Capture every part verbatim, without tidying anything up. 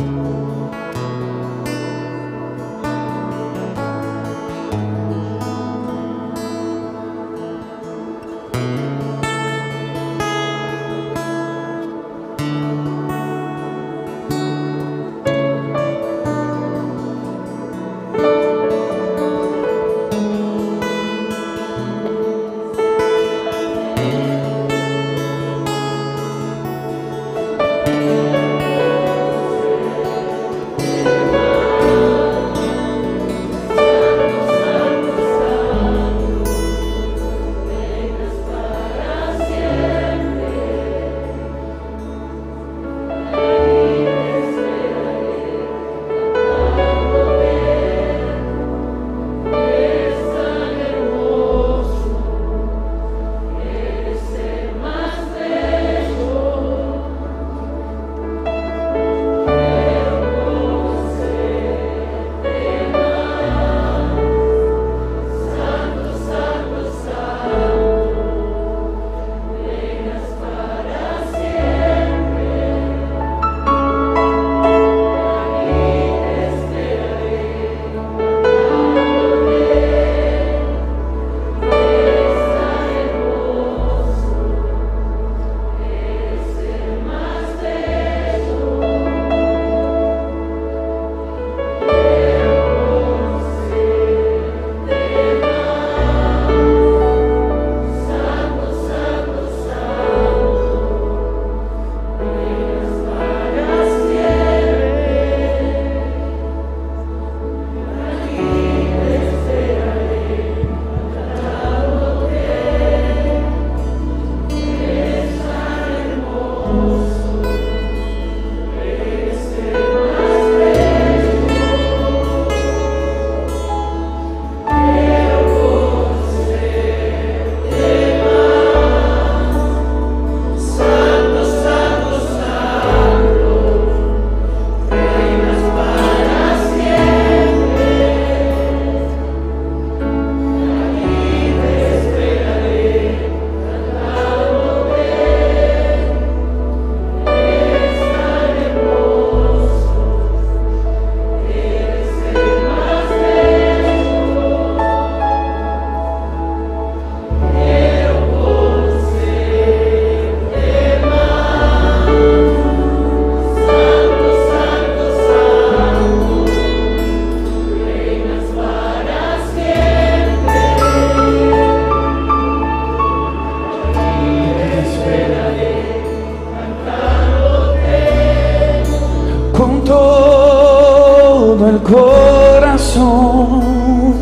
corazón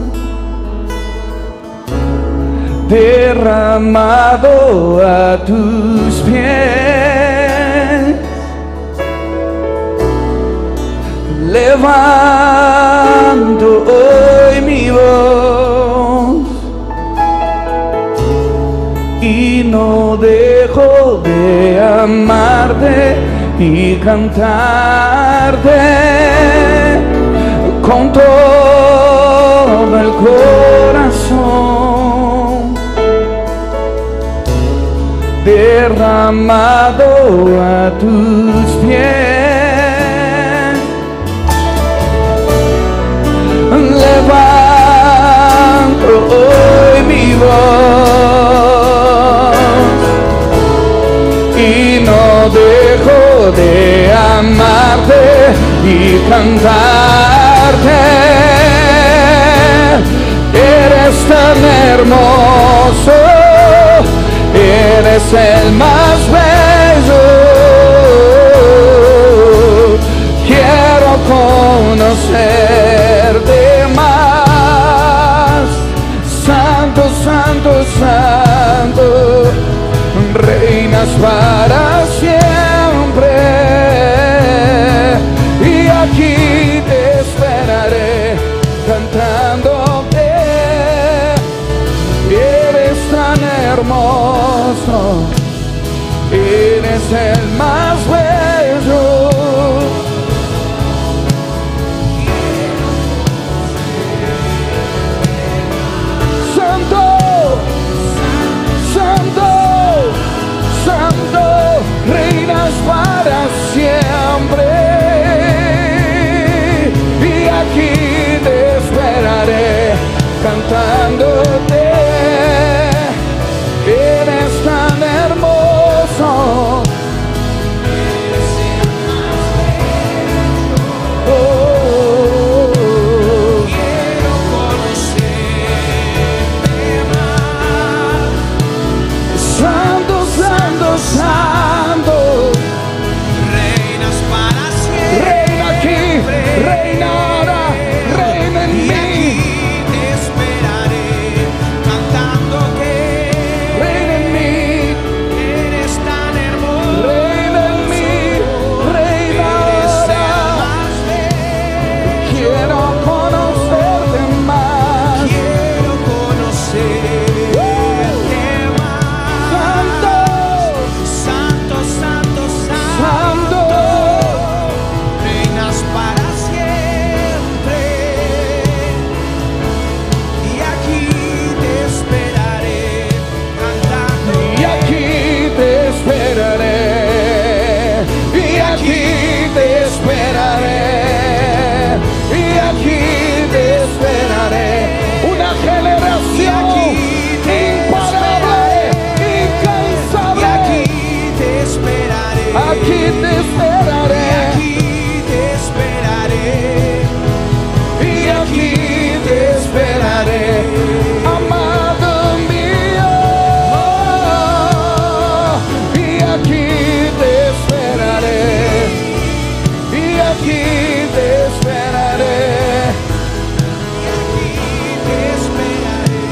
derramado a tus pies, levanto hoy mi voz y no dejo de amarte y cantarte con todo el corazón, derramado a tus pies. Levanto hoy mi voz y no dejo de amarte y cantarte. Eres tan hermoso, eres el más bello. Quiero conocerte más. Santo, santo, santo, reinas para siempre, y aquí te esperaré cantándote. Eres tan hermoso, aquí te esperaré, aquí te esperaré, y aquí te esperaré, amado mío, y aquí te esperaré, y aquí te esperaré, aquí te esperaré.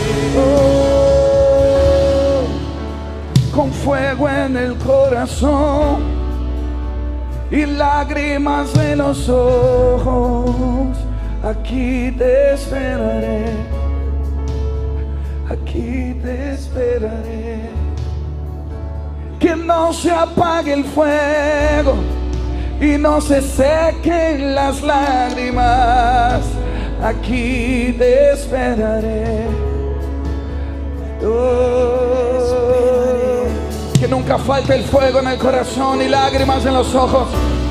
oh, con fuego en el corazón y lágrimas en los ojos, aquí te esperaré, aquí te esperaré. Que no se apague el fuego y no se sequen las lágrimas, aquí te esperaré. Oh, que nunca falte el fuego en el corazón y lágrimas en los ojos.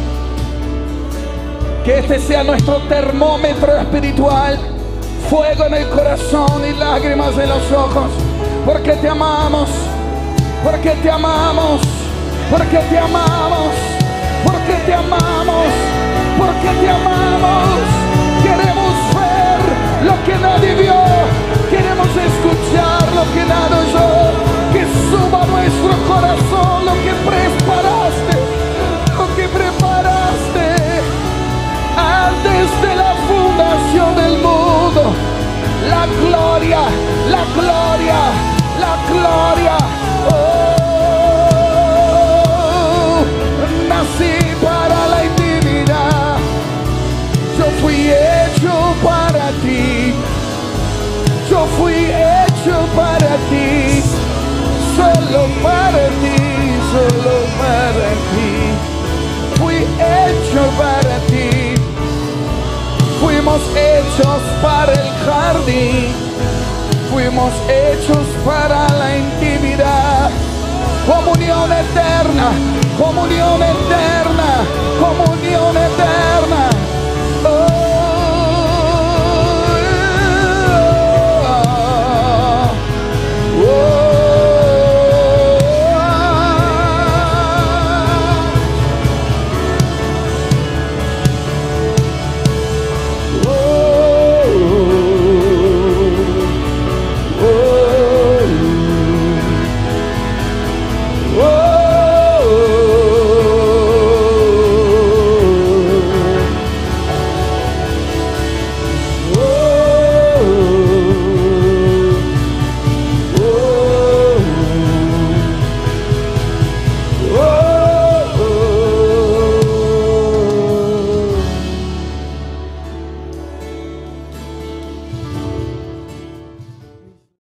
Que este sea nuestro termómetro espiritual. Fuego en el corazón y lágrimas en los ojos. Porque te amamos, porque te amamos, porque te amamos, porque te amamos, porque te amamos. Queremos ver lo que nadie vio, queremos escuchar lo que nadie oyó. Que suba a nuestro corazón lo que preparaste, lo que preparaste antes de la fundación del mundo. La gloria, la gloria, la gloria. Oh, nací para la intimidad. Yo fui hecho para ti. Yo fui hecho para ti. Solo para ti, solo para ti. Fui hecho para ti. Fuimos hechos para el jardín. Fuimos hechos para la intimidad. Comunión eterna, comunión eterna, comunión